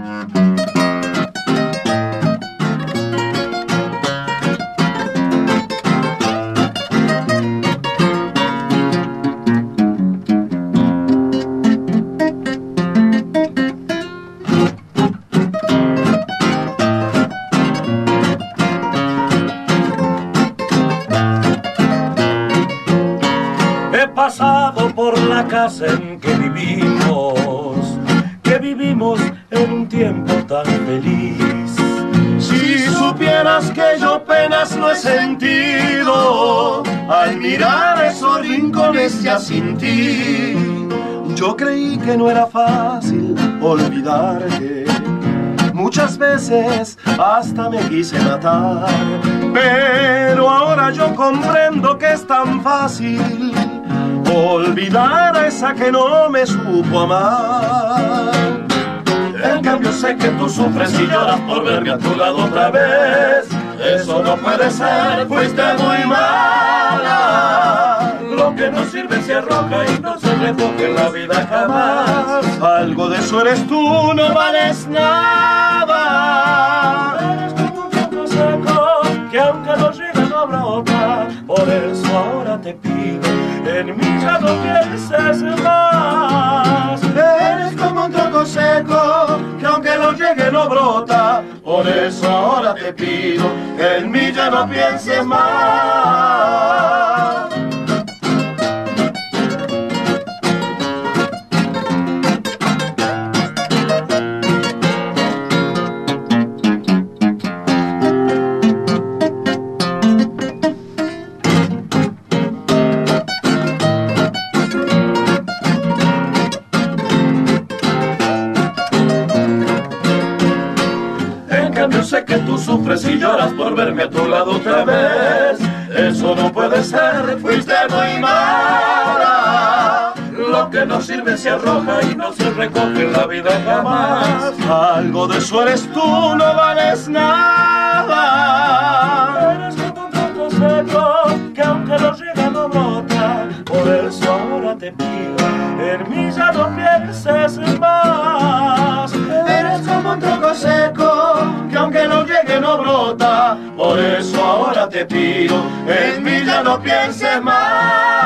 He pasado por la casa en que vivimos en un tiempo tan feliz. Si supieras que yo penas no he sentido al mirar esos rincones ya sin ti. Yo creí que no era fácil olvidarte, muchas veces hasta me quise matar, pero ahora yo comprendo que es tan fácil olvidar a esa que no me supo amar. En cambio sé que tú sufres y lloras por verme a tu lado otra vez. Eso no puede ser, fuiste muy mala. Lo que no sirve se arroja y no se recoge en la vida jamás. Algo de eso eres tú, no vales nada. Eres como un tronco seco que aunque no llega no brota. Por eso ahora te pido, en mí ya no pienses más. Eres como un tronco seco que aunque lo llegue no brota. Por eso ahora te pido, en mí ya no pienses más. Sé que tú sufres y lloras por verme a tu lado otra vez. Eso no puede ser, fuiste muy mala. Lo que no sirve se arroja y no se recoge en la vida jamás. Algo de eso eres tú, no vales nada. Eres como un tronco seco que aunque no llega no brota. Por eso ahora te pido, en mí ya no pienses más. Eres como un tronco seco que aunque no llegue no brota. Por eso ahora te pido, en mí ya no pienses más.